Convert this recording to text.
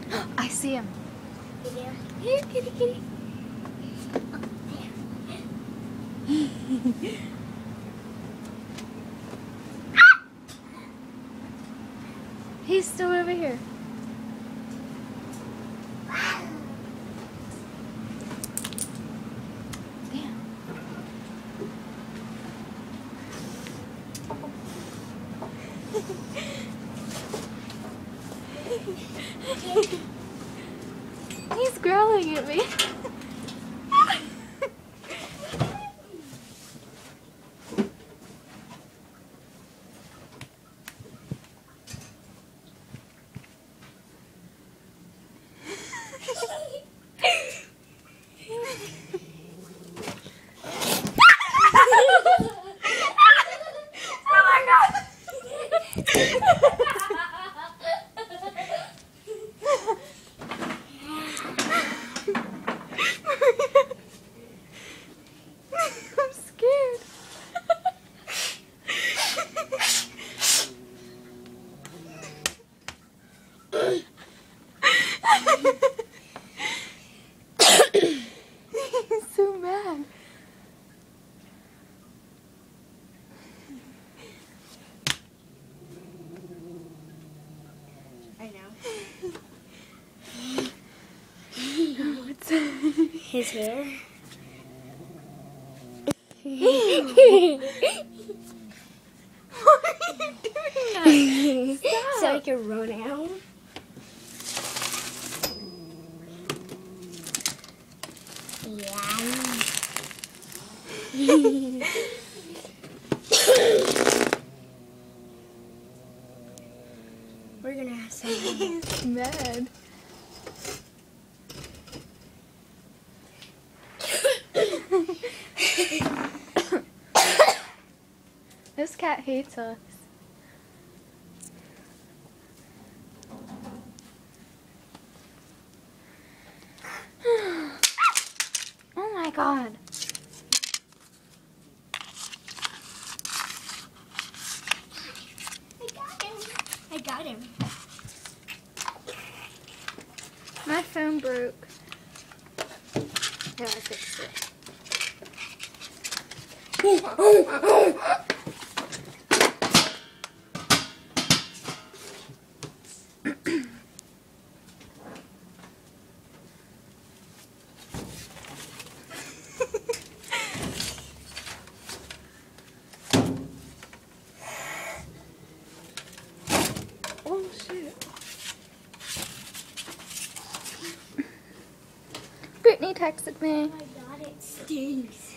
I see him. You do? Here, kitty, kitty. He's still over here. Damn. He's growling at me. I'm scared. He's so mad. I know. What's that? His hair. Why are you doing that? So I can run out. Yeah. We're gonna have some. He's mad. This cat hates us. Oh my god. I got him. My phone broke. Yeah, I fixed it. Oh shit. Brittany texted me. Oh my god, it stings.